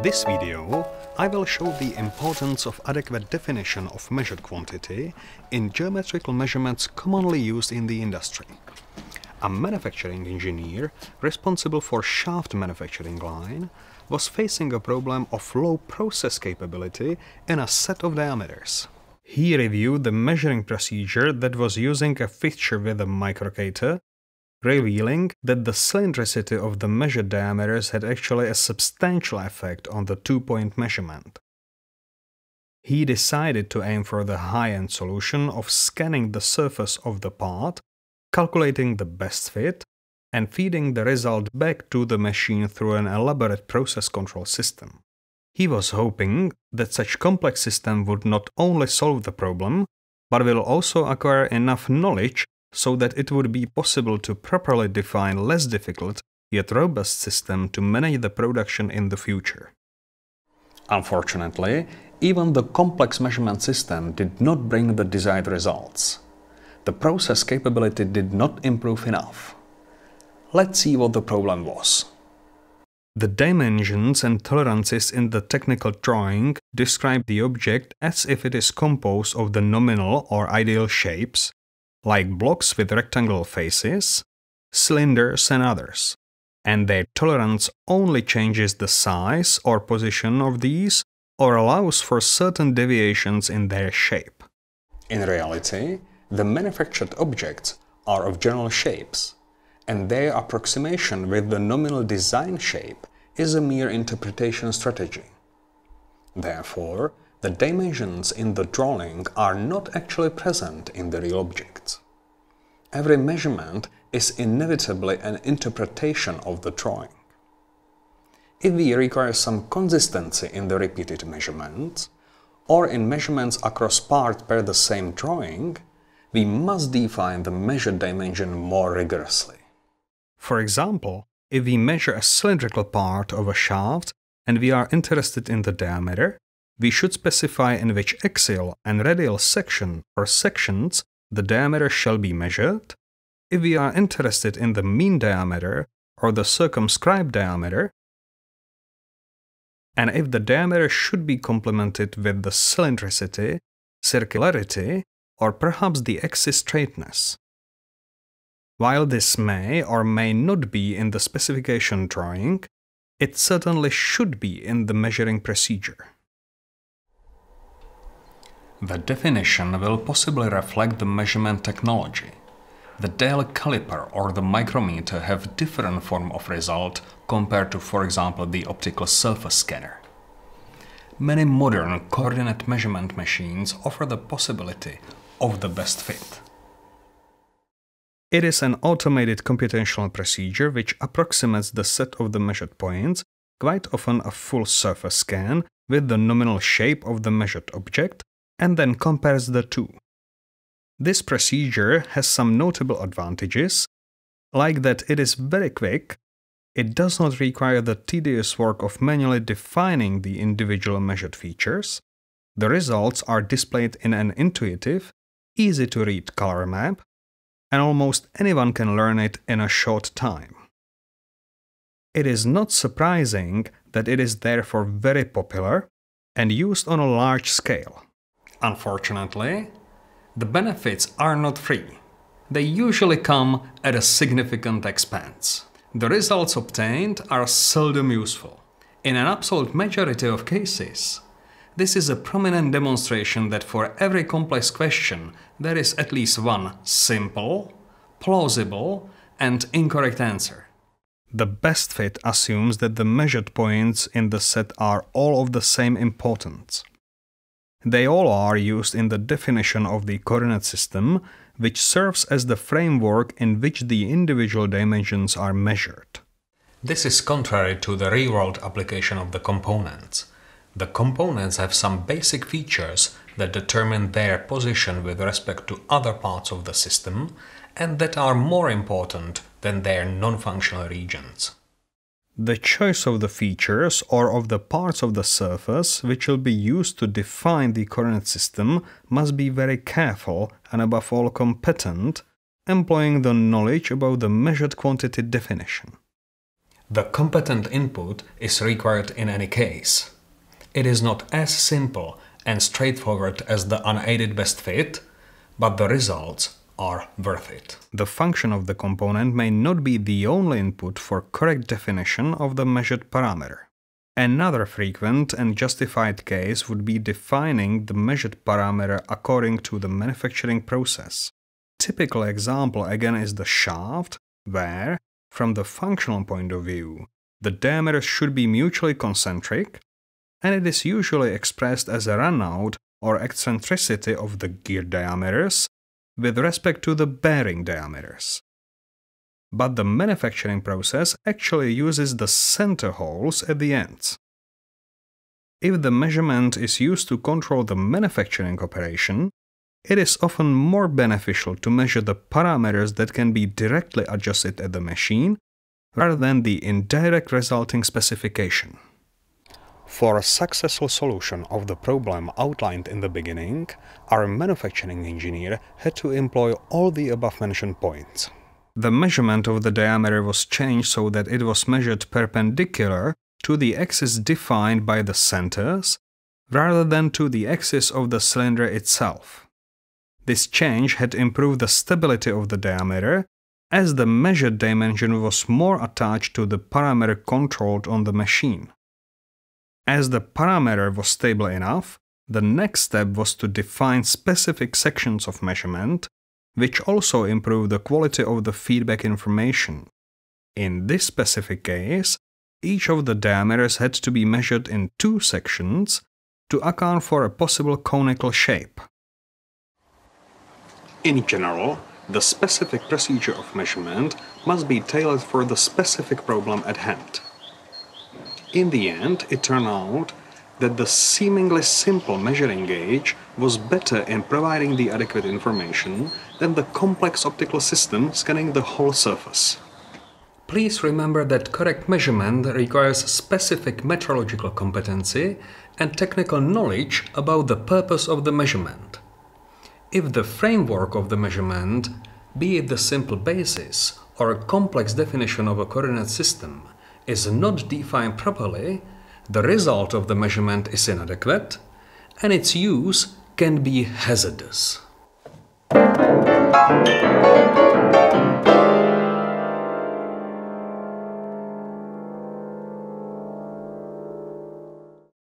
this video, I will show the importance of adequate definition of measured quantity in geometrical measurements commonly used in the industry. A manufacturing engineer responsible for shaft manufacturing line was facing a problem of low process capability in a set of diameters. He reviewed the measuring procedure that was using a fixture with a microcator, revealing that the cylindricity of the measured diameters had actually a substantial effect on the two-point measurement. He decided to aim for the high-end solution of scanning the surface of the part, calculating the best fit, and feeding the result back to the machine through an elaborate process control system. He was hoping that such complex system would not only solve the problem, but will also acquire enough knowledge so that it would be possible to properly define less difficult yet robust system to manage the production in the future. Unfortunately, even the complex measurement system did not bring the desired results. The process capability did not improve enough. Let's see what the problem was. The dimensions and tolerances in the technical drawing describe the object as if it is composed of the nominal or ideal shapes, like blocks with rectangular faces, cylinders and others, and their tolerance only changes the size or position of these or allows for certain deviations in their shape. In reality, the manufactured objects are of general shapes, and their approximation with the nominal design shape is a mere interpretation strategy. Therefore, the dimensions in the drawing are not actually present in the real objects. Every measurement is inevitably an interpretation of the drawing. If we require some consistency in the repeated measurements, or in measurements across parts per the same drawing, we must define the measured dimension more rigorously. For example, if we measure a cylindrical part of a shaft and we are interested in the diameter, we should specify in which axial and radial section or sections the diameter shall be measured. If we are interested in the mean diameter or the circumscribed diameter, and if the diameter should be complemented with the cylindricity, circularity, or perhaps the axis straightness. While this may or may not be in the specification drawing, it certainly should be in the measuring procedure. The definition will possibly reflect the measurement technology. The dial caliper or the micrometer have different form of result compared to, for example, the optical surface scanner. Many modern coordinate measurement machines offer the possibility of the best fit. It is an automated computational procedure which approximates the set of the measured points, quite often a full surface scan with the nominal shape of the measured object, and then compares the two. This procedure has some notable advantages, like that it is very quick, it does not require the tedious work of manually defining the individual measured features, the results are displayed in an intuitive, easy-to-read color map, and almost anyone can learn it in a short time. It is not surprising that it is therefore very popular and used on a large scale. Unfortunately, the benefits are not free. They usually come at a significant expense. The results obtained are seldom useful. In an absolute majority of cases, this is a prominent demonstration that for every complex question there is at least one simple, plausible, and incorrect answer. The best fit assumes that the measured points in the set are all of the same importance. They all are used in the definition of the coordinate system, which serves as the framework in which the individual dimensions are measured. This is contrary to the real-world application of the components. The components have some basic features that determine their position with respect to other parts of the system and that are more important than their non-functional regions. The choice of the features or of the parts of the surface which will be used to define the coordinate system must be very careful and above all competent, employing the knowledge about the measured quantity definition. The competent input is required in any case. It is not as simple and straightforward as the unaided best fit, but the results are worth it. The function of the component may not be the only input for correct definition of the measured parameter. Another frequent and justified case would be defining the measured parameter according to the manufacturing process. Typical example again is the shaft, where, from the functional point of view, the diameters should be mutually concentric, and it is usually expressed as a runout or eccentricity of the gear diameters with respect to the bearing diameters. But the manufacturing process actually uses the center holes at the ends. If the measurement is used to control the manufacturing operation, it is often more beneficial to measure the parameters that can be directly adjusted at the machine rather than the indirect resulting specification. For a successful solution of the problem outlined in the beginning, our manufacturing engineer had to employ all the above-mentioned points. The measurement of the diameter was changed so that it was measured perpendicular to the axis defined by the centers, rather than to the axis of the cylinder itself. This change had improved the stability of the diameter, as the measured dimension was more attached to the parameter controlled on the machine. As the parameter was stable enough, the next step was to define specific sections of measurement, which also improved the quality of the feedback information. In this specific case, each of the diameters had to be measured in 2 sections to account for a possible conical shape. In general, the specific procedure of measurement must be tailored for the specific problem at hand. In the end, it turned out that the seemingly simple measuring gauge was better in providing the adequate information than the complex optical system scanning the whole surface. Please remember that correct measurement requires specific metrological competency and technical knowledge about the purpose of the measurement. If the framework of the measurement, be it the simple basis or a complex definition of a coordinate system, is not defined properly, the result of the measurement is inadequate, and its use can be hazardous.